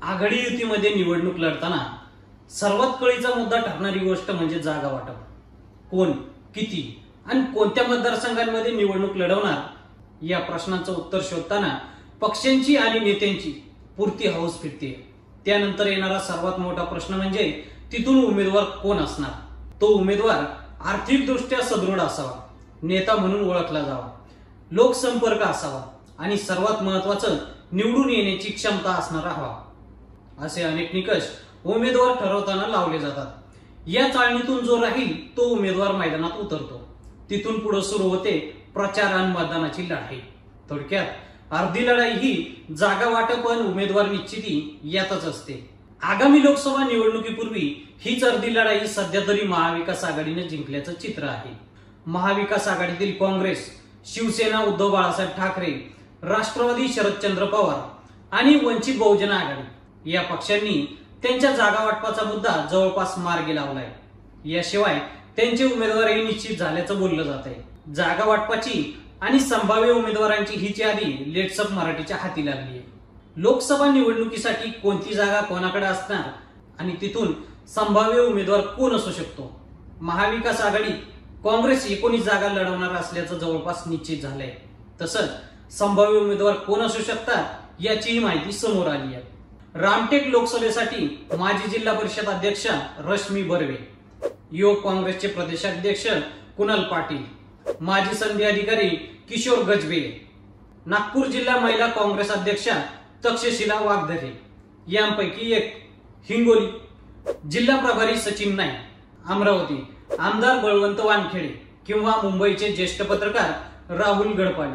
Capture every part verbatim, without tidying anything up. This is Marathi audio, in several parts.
आघाडी युतीमध्ये निवडणूक लढताना सर्वात कळीचा मुद्दा ठरणारी गोष्ट म्हणजे जागा वाटप. कोण, किती आणि कोणत्या मतदारसंघांमध्ये निवडणूक लढवणार या प्रश्नाचं उत्तर शोधताना पक्षांची आणि नेत्यांची पुरती हौस फिरते. त्यानंतर येणारा सर्वात मोठा प्रश्न म्हणजे तिथून उमेदवार कोण असणार. तो उमेदवार आर्थिकदृष्ट्या सदृढ असावा, नेता म्हणून ओळखला जावा, लोकसंपर्क असावा आणि सर्वात महत्वाचं निवडून येण्याची क्षमता असणारा हवा. असे अनेक निकष उमेदवार ठरवताना लावले जातात. या चाळणीतून जो राहील तो उमेदवार मैदानात उतरतो. तिथून पुढे सुरू होते प्रचार आणि मतदानाची लढाई. थोडक्यात अर्धी लढाई ही जागा वाटप आणि उमेदवार निश्चिती यातच असते. आगामी लोकसभा निवडणुकीपूर्वी हीच अर्धी लढाई सध्या तरी महाविकास आघाडीने जिंकल्याचं चित्र आहे. महाविकास आघाडीतील काँग्रेस, शिवसेना उद्धव बाळासाहेब ठाकरे, राष्ट्रवादी शरदचंद्र पवार आणि वंचित बहुजन आघाडी या पक्षांनी त्यांच्या जागा वाटपाचा मुद्दा जवळपास मार्गी लावलाय. याशिवाय त्यांचे उमेदवारही निश्चित झाल्याचं बोललं जात आहे. जागा वाटपाची आणि संभाव्य उमेदवारांची हीच यादी लेट्सअप मराठीच्या हाती लागली आहे. लोकसभा निवडणुकीसाठी कोणती जागा कोणाकडे असणार आणि तिथून संभाव्य उमेदवार कोण असू शकतो. महाविकास आघाडी काँग्रेस एकोणीस जागा लढवणार असल्याचं जवळपास निश्चित झालंय. तसंच संभाव्य उमेदवार कोण असू शकतात याचीही माहिती समोर आली आहे. रामटेक लोकसभेसाठी माजी जिल्हा परिषद अध्यक्षा रश्मी बर्वे, युवक काँग्रेसचे प्रदेशाध्यक्ष कुणाल पाटील, माजी संधी अधिकारी किशोर गजबे, नागपूर जिल्हा महिला काँग्रेस अध्यक्षा तक्षशिला वाघधरे यांपैकी एक, हिंगोली जिल्हा प्रभारी सचिन नाईक, अमरावती आमदार बळवंत वानखेडे किंवा मुंबईचे ज्येष्ठ पत्रकार राहुल गडपाले,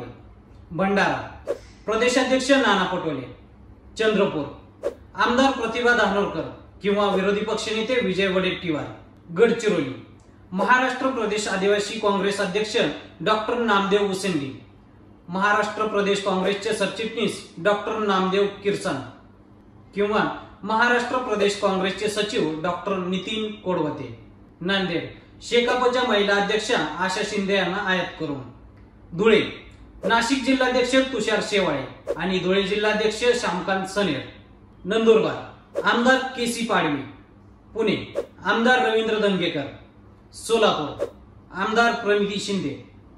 भंडारा प्रदेशाध्यक्ष नाना पटोले, चंद्रपूर आमदार प्रतिभा धानोरकर किंवा विरोधी पक्षनेते विजय वडेट्टीवार, गडचिरोली महाराष्ट्र प्रदेश आदिवासी काँग्रेस अध्यक्ष डॉक्टर नामदेव उसेंडी, महाराष्ट्र प्रदेश काँग्रेसचे सरचिटणीस डॉक्टर नामदेव किरसन किंवा महाराष्ट्र प्रदेश काँग्रेसचे सचिव डॉक्टर नितीन कोडवते, नांदेड शेकापच्या महिला अध्यक्षा आशा शिंदे यांना आयात करून, धुळे नाशिक जिल्हाध्यक्ष तुषार शेवाळे आणि धुळे जिल्हाध्यक्ष श्यामकांत सनेर, नंदुरबार आमदार केसी पाडवी, पुणे आमदार रवींद्र दंगेकर, सोलापूर आमदार प्रमिती शिंदे,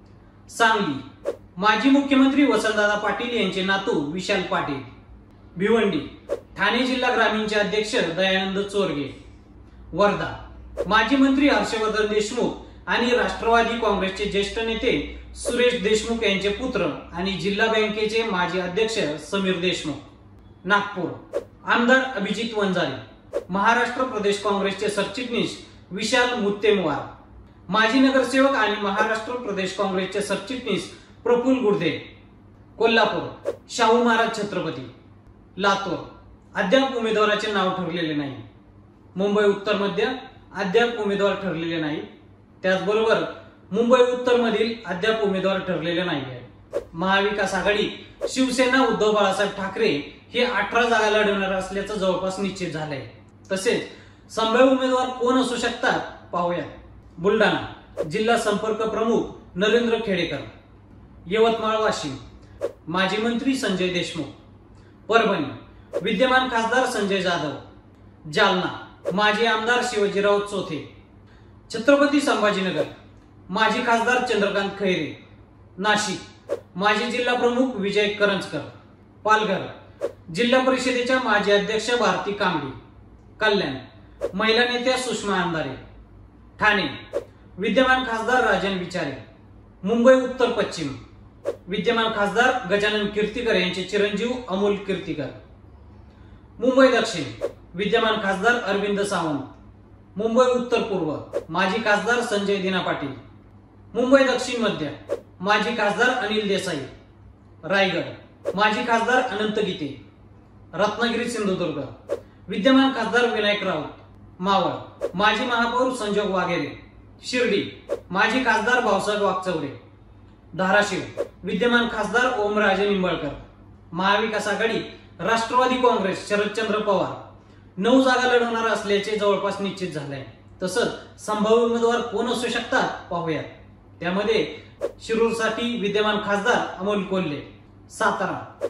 सांगली माजी मुख्यमंत्री वसंतदादा पाटील यांचे नातू विशाल पाटील, भिवंडी ठाणे जिल्हा ग्रामीणचे अध्यक्ष दयानंद चोरगे, वर्धा माजी मंत्री हर्षवर्धन देशमुख आणि राष्ट्रवादी काँग्रेसचे ज्येष्ठ नेते सुरेश देशमुख यांचे पुत्र आणि जिल्हा बँकेचे माजी अध्यक्ष समीर देशमुख, नागपूर आमदार अभिजित वंजारी, महाराष्ट्र प्रदेश काँग्रेसचे सरचिटणीस विशाल मुत्तेमवार, माजी नगरसेवक आणि महाराष्ट्र प्रदेश काँग्रेसचे सरचिटणीस प्रफुल्ल गुर्दे, कोल्हापूर शाहू महाराज छत्रपती, लातूर अद्याप उमेदवाराचे नाव ठरलेले नाही, मुंबई उत्तर मध्ये अद्याप उमेदवार ठरलेले नाही, त्याचबरोबर मुंबई उत्तर मधील अद्याप उमेदवार ठरलेले नाही आहे. महाविकास आघाडी शिवसेना उद्धव बाळासाहेब ठाकरे हे अठरा जागा लढवणार असल्याचं जवळपास निश्चित झालंय. तसेच संभाव्य उमेदवार कोण असू शकतात पाहूया. बुलढाणा जिल्हा संपर्क प्रमुख नरेंद्र खेडेकर, यवतमाळ वाशिम माजी मंत्री संजय देशमुख, परभणी विद्यमान खासदार संजय जाधव, जालना माजी आमदार शिवाजीराव चोथे, छत्रपती संभाजीनगर माजी खासदार चंद्रकांत खैरे, नाशिक माजी जिल्हा प्रमुख विजय करंजकर, पालघर जिल्हा परिषदेच्या माजी अध्यक्ष भारती कांबडी, कल्याण महिला नेत्या सुषमा अंधारे, ठाणे विद्यमान खासदार राजन विचारे, मुंबई उत्तर पश्चिम विद्यमान खासदार गजानन कीर्तीकर यांचे चिरंजीव अमोल कीर्तीकर, मुंबई दक्षिण विद्यमान खासदार अरविंद सावंत, मुंबई उत्तर पूर्व माजी खासदार संजय दिना पाटील, मुंबई दक्षिण मध्य माजी खासदार अनिल देसाई, रायगड माजी खासदार अनंत गीते, रत्नागिरी सिंधुदुर्ग विद्यमान खासदार विनायक राऊत, मावळ माजी महापौर संजोग वाघेरे, शिर्डी माजी खासदार भाऊसाहेब वागचौरे, धाराशिव विद्यमान खासदार ओमराजे निंबाळकर. महाविकास आघाडी राष्ट्रवादी काँग्रेस शरदचंद्र पवार नऊ जागा लढवणार असल्याचे जवळपास निश्चित झाले. तसंच संभाव्य उमेदवार कोण असू शकतात पाहूयात. त्यामध्ये शिरूरसाठी विद्यमान खासदार अमोल कोल्हे, सातारा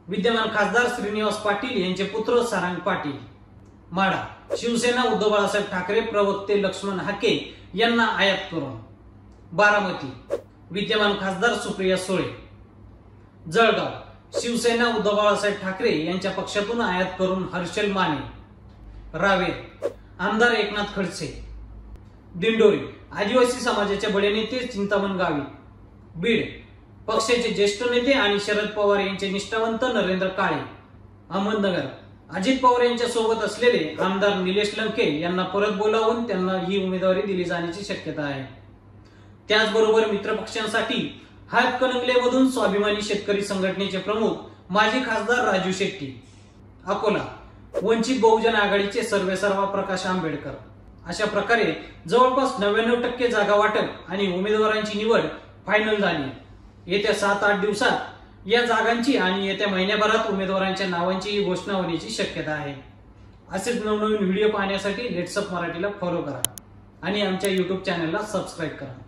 विद्यमान खासदार श्रीनिवास पाटील यांचे पुत्र सारंग पाटील. माढा शिवसेना उद्धव बाळासाहेब ठाकरे प्रवक्ते लक्ष्मण हाके यांना आयात करून. बारामती विद्यमान खासदार सुप्रिया सुळे. जळगाव शिवसेना उद्धव बाळासाहेब ठाकरे यांच्या पक्षातून आयात करून हर्षल माने. रावेर आमदार एकनाथ खडसे. दिंडोरी आदिवासी समाजाचे बडे नेते चिंतामण गावी. बीड पक्षाचे ज्येष्ठ नेते आणि शरद पवार यांचे निष्ठावंत नरेंद्र काळे. अहमदनगर अजित पवार यांच्या सोबत असलेले आमदार निलेश लंके यांना परत बोलावून त्यांना ही उमेदवारी दिली जाण्याची शक्यता आहे. त्याचबरोबर मित्रपक्षांसाठी हातकणंगलेमधून स्वाभिमानी शेतकरी संघटनेचे प्रमुख माजी खासदार राजू शेट्टी. अकोला वंचित बहुजन आघाडीचे सर्वेसर्वा प्रकाश आंबेडकर. अशा प्रकारे जवळपास नव्याण्णव टक्के जागा वाटप आणि उमेदवारांची निवड फायनल झाली. येत्या सात आठ दिवसात या जागांची आणि येत्या महिन्याभरात उमेदवारांच्या नावांची घोषणा होण्याची शक्यता आहे. असेच नवनवीन व्हिडिओ पाहण्यासाठी लेट्सअप मराठीला फॉलो करा आणि आमच्या युट्यूब चॅनलला सबस्क्राईब करा.